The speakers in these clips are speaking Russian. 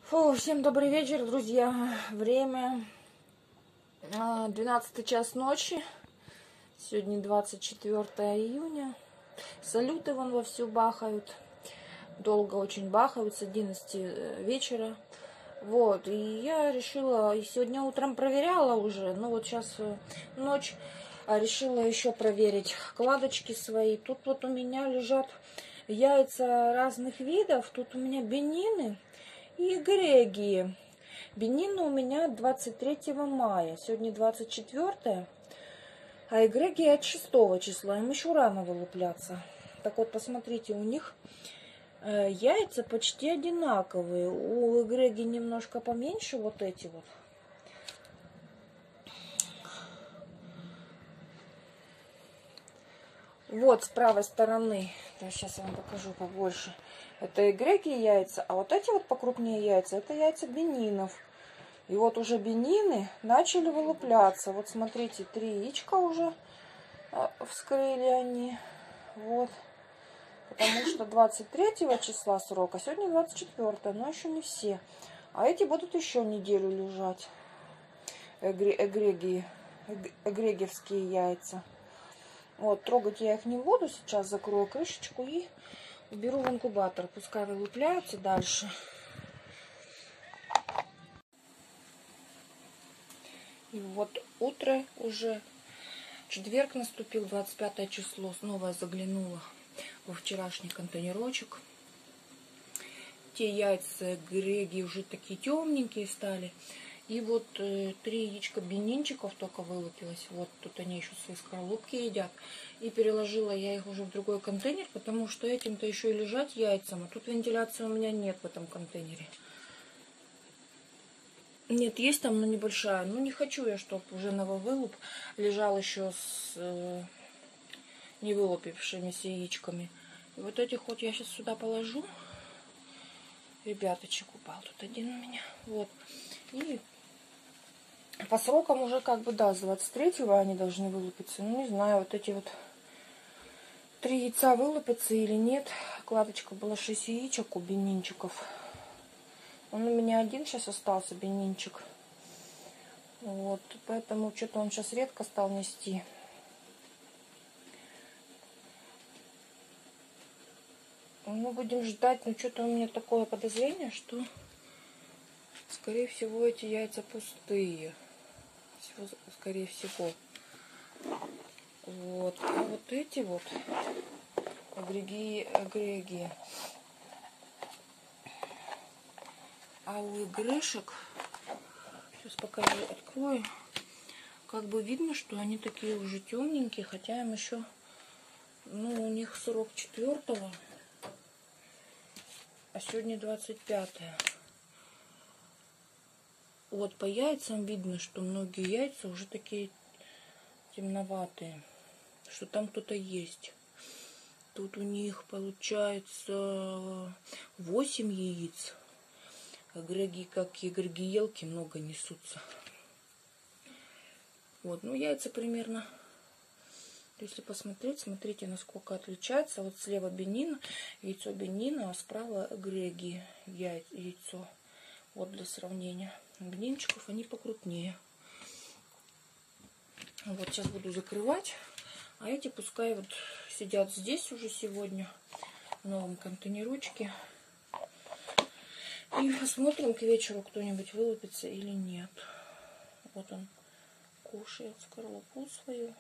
Всем добрый вечер, друзья. Время 12 час ночи. Сегодня 24 июня. Салюты вон вовсю бахают. Долго очень бахают, с 11 вечера. Вот, и я решила, и сегодня утром проверяла уже, ну вот сейчас ночь, решила еще проверить кладочки свои. Тут вот у меня лежат яйца разных видов. Тут у меня бенины и эгрегии. Бенины у меня 23 мая, сегодня 24, а эгрегии от 6 числа, им еще рано вылупляться. Так вот, посмотрите, у них яйца почти одинаковые. У эгрегии немножко поменьше вот эти вот. Вот с правой стороны, сейчас я вам покажу побольше. Это эгрегии яйца, а вот эти вот покрупнее яйца, это яйца бенинов. И вот уже бенины начали вылупляться. Вот смотрите, 3 яичка уже вскрыли они. Вот. Потому что 23 числа срок, а сегодня 24, но еще не все. А эти будут еще неделю лежать. Эгрегиевские яйца. Вот, трогать я их не буду. Сейчас закрою крышечку и уберу в инкубатор. Пускай вылупляются дальше. И вот утро уже. Четверг наступил, 25 число. Снова я заглянула во вчерашний контейнерочек. Те яйца эгрегии уже такие темненькие стали. И вот 3 яичка бенинчиков только вылупилось. Вот тут они еще свои скорлупки едят. И переложила я их уже в другой контейнер, потому что этим-то еще и лежать яйцам. А тут вентиляции у меня нет в этом контейнере. Нет, есть там, но небольшая. Ну, не хочу я, чтобы уже нововылуп лежал еще с невылупившимися яичками. И вот этих вот я сейчас сюда положу. Ребяточек упал тут один у меня. Вот. И по срокам уже как бы, да, с 23-го они должны вылупиться. Ну, не знаю, вот эти вот 3 яйца вылупятся или нет. Кладочка была 6 яичек у бенинчиков. Он у меня один сейчас остался, бенинчик. Вот, поэтому что-то он сейчас редко стал нести. Ну, будем ждать. Но что-то у меня такое подозрение, что, скорее всего, эти яйца пустые. Скорее всего. Вот. А вот эти вот эгрегии. А у игрышек, сейчас покажу, открою, как бы видно, что они такие уже темненькие, хотя им еще, ну, у них срок 4-го, а сегодня 25-е. Вот по яйцам видно, что многие яйца уже такие темноватые, что там кто-то есть. Тут у них получается 8 яиц. Эгрегии, как эгрегиелки, много несутся. Вот, ну яйца примерно, если посмотреть, смотрите, насколько отличается. Вот слева бенина, яйцо бенина, а справа эгрегии яйцо. Вот для сравнения. Бенинчиков они покрупнее. Вот сейчас буду закрывать. А эти пускай вот сидят здесь уже сегодня, в новом контейнерочке. И посмотрим к вечеру, кто-нибудь вылупится или нет. Вот он кушает скорлупу свою.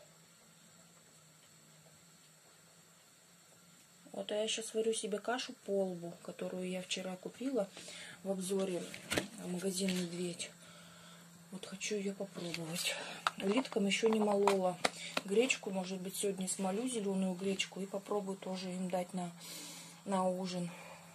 Вот, а я сейчас варю себе кашу полбу, которую я вчера купила в обзоре в магазин «Медведь». Вот хочу ее попробовать. Улиткам еще не молола гречку. Может быть, сегодня смолю зеленую гречку и попробую тоже им дать на ужин.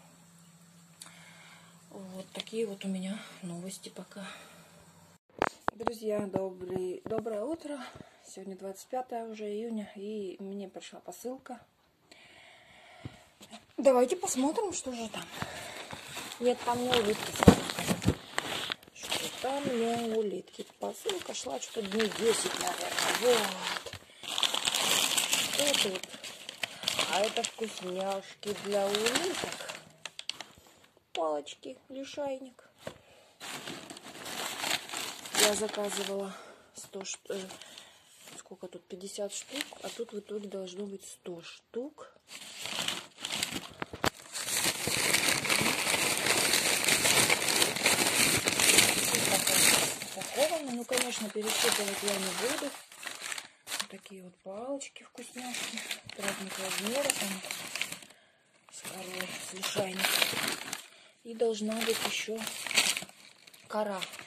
Вот такие вот у меня новости пока. Друзья, доброе утро. Сегодня 25 уже июня, и мне пришла посылка. Давайте посмотрим, что же там. Нет, там не улитки, сразу скажу. Что там не улитки. Посылка шла что-то дней 10, наверное. Вот. Что тут? А это вкусняшки для улиток. палочки, лишайник. Я заказывала 100 штук. Сколько тут? 50 штук. А тут в итоге должно быть 100 штук. Упакованы. Ну, конечно, пересчитывать я не буду. Вот такие вот палочки вкусняшки. Разных размеров. С корой, с лишайником. И должна быть еще кора.